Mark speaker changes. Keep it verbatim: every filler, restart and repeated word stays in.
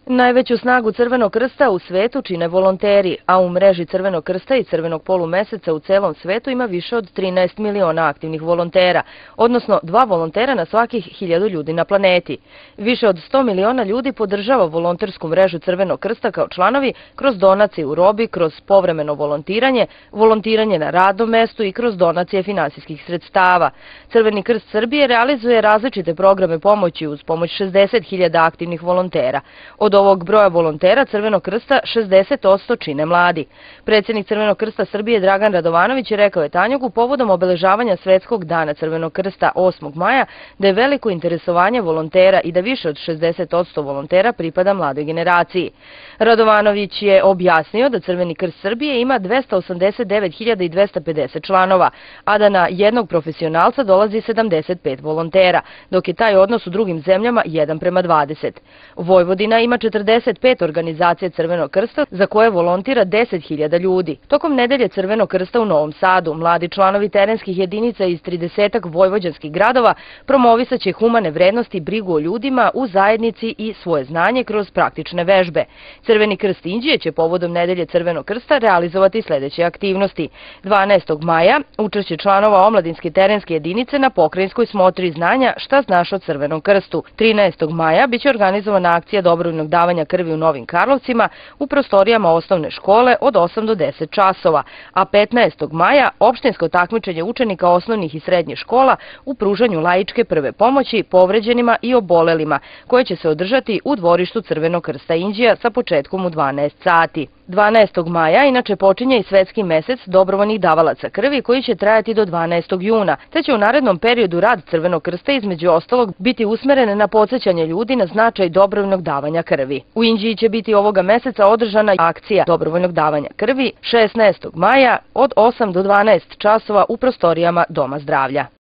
Speaker 1: Najveću snagu Crvenog krsta u svetu čine volonteri, a u mreži Crvenog krsta i Crvenog polumeseca u celom svetu ima više od trinaest miliona aktivnih volontera, odnosno dva volontera na svakih hiljadu ljudi na planeti. Više od sto miliona ljudi podržava volontersku mrežu Crvenog krsta kao članovi kroz donacije u robi, kroz povremeno volontiranje, volontiranje na radnom mestu i kroz donacije finansijskih sredstava. Crveni krst Srbije realizuje različite programe pomoći uz pomoć šezdeset hiljada aktivnih volontera. Od ovog broja volontera Crvenog krsta šezdeset posto čine mladi. Predsjednik Crvenog krsta Srbije Dragan Radovanović rekao je Tanjugu povodom obeležavanja Svetskog dana Crvenog krsta osmog maja da je veliko interesovanje volontera i da više od šezdeset posto volontera pripada mladoj generaciji. Radovanović je objasnio da Crveni krst Srbije ima dvesta osamdeset devet hiljada dvesta pedeset članova, a da na jednog profesionalca dolazi sedamdeset pet volontera, dok je taj odnos u drugim zemljama jedan prema dvadeset. Vojvodina ima četrdeset pet organizacija Crvenog krsta za koje volontira deset hiljada ljudi. Tokom nedelje Crvenog krsta u Novom Sadu, mladi članovi terenskih jedinica iz tridesetak vojvođanskih gradova promovisaće humane vrednosti, brigu o ljudima u zajednici i svoje znanje kroz praktične vežbe. Crveni krst Inđije će povodom nedelje Crvenog krsta realizovati sljedeće aktivnosti. dvanaestog maja učešće članova omladinske terenske jedinice na pokrajinskoj smotri znanja Šta znaš o Crvenom krstu. trinaestog maja biće organizovana akcija dobrovoljnog davanja krvi u Novim Karlovcima u prostorijama osnovne škole od osam do deset časova, a petnaestog maja opštinsko takmičenje učenika osnovnih i srednjih škola u pružanju laičke prve pomoći povređenima i obolelima, koje će se održati u dvorištu Crvenog krsta Inđija sa početkom u dvanaest sati. dvanaestog maja inače počinje i Svetski mesec dobrovoljnih davalaca krvi koji će trajati do dvanaestog juna, te će u narednom periodu rad Crvenog krsta između ostalog biti usmeren na podsjećanje ljudi na značaj dobrovoljnog davanja krvi. U Inđiji će biti ovoga meseca održana akcija dobrovoljnog davanja krvi šesnaestog maja od osam do dvanaest časova u prostorijama Doma zdravlja.